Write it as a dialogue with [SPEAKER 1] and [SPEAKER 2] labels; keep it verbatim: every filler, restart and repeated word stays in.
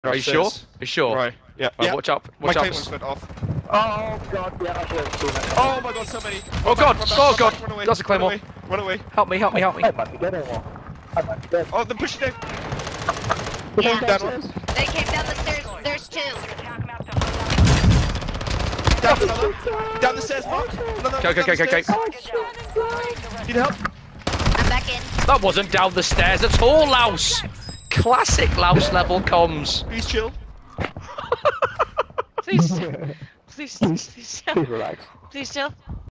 [SPEAKER 1] Are you sure?
[SPEAKER 2] Upstairs.
[SPEAKER 1] Are you sure?
[SPEAKER 2] Right. Yeah.
[SPEAKER 1] Right,
[SPEAKER 2] yeah.
[SPEAKER 1] watch up.
[SPEAKER 2] My
[SPEAKER 1] Watch
[SPEAKER 2] cables
[SPEAKER 1] up.
[SPEAKER 2] went off.
[SPEAKER 3] Oh god, yeah, I should have seen it.
[SPEAKER 2] Oh my god, so many.
[SPEAKER 1] Oh
[SPEAKER 2] Run
[SPEAKER 1] god,
[SPEAKER 2] back, run back,
[SPEAKER 1] oh
[SPEAKER 2] run
[SPEAKER 1] god.
[SPEAKER 2] back, run away,
[SPEAKER 1] That's a claymore.
[SPEAKER 2] Run away. Run away.
[SPEAKER 1] Help me, help me, help me.
[SPEAKER 3] I might be dead anymore. I might be dead.
[SPEAKER 2] Oh, they're pushing down.
[SPEAKER 4] Yeah.
[SPEAKER 2] Down one.
[SPEAKER 4] They came down the stairs. There's two.
[SPEAKER 2] Down another. Down the stairs, Mark. Another.
[SPEAKER 1] Okay, okay,
[SPEAKER 2] down the
[SPEAKER 1] okay, okay.
[SPEAKER 2] stairs. Need help?
[SPEAKER 4] I'm back in.
[SPEAKER 1] That wasn't down the stairs at all, Louse. Classic Louse level comms.
[SPEAKER 2] Please chill.
[SPEAKER 5] Please, please, please,
[SPEAKER 3] Please relax.
[SPEAKER 5] please chill.